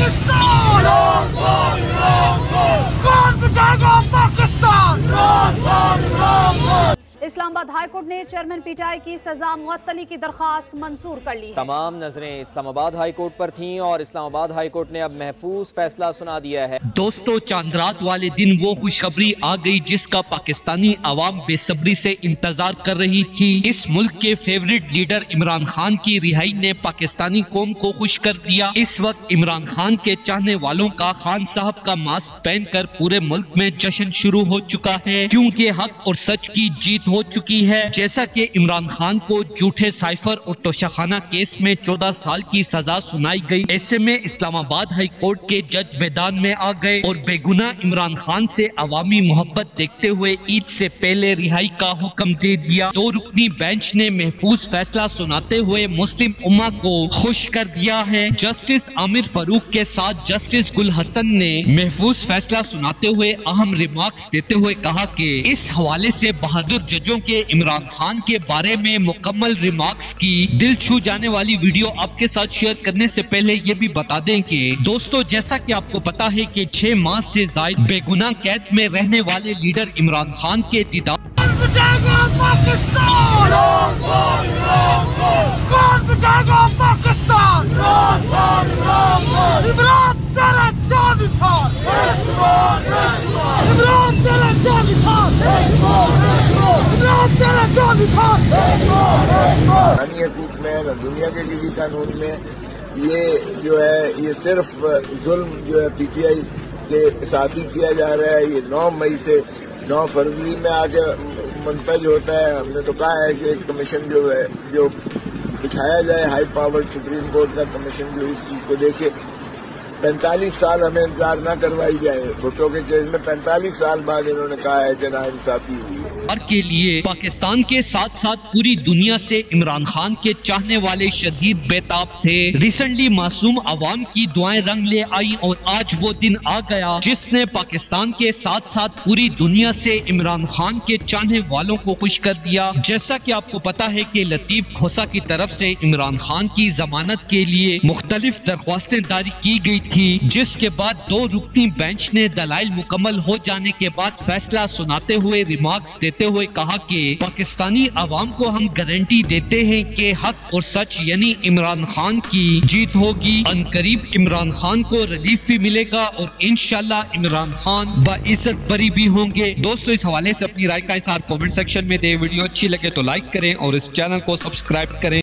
اسلام آباد high court نے chairman P T I کی سزا معطلی کی درخواست منظور کر لی۔ تمام نظریں اسلام آباد ہائی کورٹ پر تھیں اور اسلام آباد ہائی کورٹ نے اب محفوظ فیصلہ سنا دیا ہے۔ دوستو، چاند رات والے دن وہ خوشخبری آ گئی جس کا پاکستانی عوام بے صبری سے انتظار کر رہی تھی۔ اس ملک کے فیورٹ لیڈر عمران خان کی رہائی نے پاکستانی قوم کو خوش کر دیا۔ اس وقت عمران خان کے چاہنے والوں کا خان صاحب کا ماسک پہن کر پورے ملک میں جشن شروع ہو چکا ہے، کیونکہ حق اور سچ کی جیت ہو چکی ہے۔ جیسا کہ عمران خان کو جھوٹے سائفر اور توشخانہ کیس میں 14 سال کی سزا سنائی گئی، ایسے میں اسلام آباد ہائی کورٹ کے جج میدان میں آ گئے اور بے گناہ عمران خان سے عوامی محبت دیکھتے ہوئے عید سے پہلے رہائی کا حکم دے دیا۔ 2 رکنی بینچ نے محفوظ فیصلہ سناتے ہوئے مسلم امہ کو خوش کر دیا ہے۔ جسٹس عامر فاروق کے ساتھ جسٹس گل حسن نے محفوظ فیصلہ سناتے ہوئے اہم ریمارکس دیتے ہوئے کہا کہ اس حوالے سے بہادر ججوں کے عمران خان کے بارے میں مکمل ریمارکس کی دل چھو جانے والی ویڈیو آپ کے ساتھ شیئر کرنے سے پہلے یہ بھی بتا دیں کہ دوستو، جیسا کہ آپ کو پتا ہے کہ 6 ماہ سے زائد بے گناہ قید میں رہنے والے لیڈر عمران خان کے دیدار حقوق میں نہ دنیا کے کسی قانون میں یہ جو ہے یہ صرف ظلم جو ہے پی ٹی آئی کے ساتھ ہی کیا جا رہا ہے۔ یہ 9 مئی سے 9 فروری میں آ کے منتج ہوتا ہے۔ ہم نے تو کہا ہے کہ ایک کمیشن جو ہے جو بٹھایا جائے، ہائی پاور سپریم کورٹ کا کمیشن جو اس چیز کو دیکھے۔ 45 سال ہمیں انتظار نہ کروائی جائے۔ بھٹو کے کیس میں 45 سال بعد انہوں نے کہا ہے کہ ناانصافی ہوئی ہے۔ کے لیے پاکستان کے ساتھ ساتھ پوری دنیا سے عمران خان کے چاہنے والے شدید بیتاب تھے۔ ریسنٹلی معصوم عوام کی دعائیں رنگ لے آئی اور آج وہ دن آ گیا جس نے پاکستان کے ساتھ ساتھ پوری دنیا سے عمران خان کے چاہنے والوں کو خوش کر دیا۔ جیسا کہ آپ کو پتا ہے کہ لطیف کھوسہ کی طرف سے عمران خان کی ضمانت کے لیے مختلف درخواستیں جاری کی گئی تھی، جس کے بعد 2 رکنی بینچ نے دلائل مکمل ہو جانے کے بعد فیصلہ سناتے ہوئے ریمارکس دیتے ہوئے کہا کہ پاکستانی عوام کو ہم گارنٹی دیتے ہیں کہ حق اور سچ یعنی عمران خان کی جیت ہوگی۔ عنقریب عمران خان کو ریلیف بھی ملے گا اور انشاءاللہ عمران خان باعزت بری بھی ہوں گے۔ دوستو، اس حوالے سے اپنی رائے کا اظہار کمنٹ سیکشن میں دیں۔ ویڈیو اچھی لگے تو لائک کریں اور اس چینل کو سبسکرائب کریں۔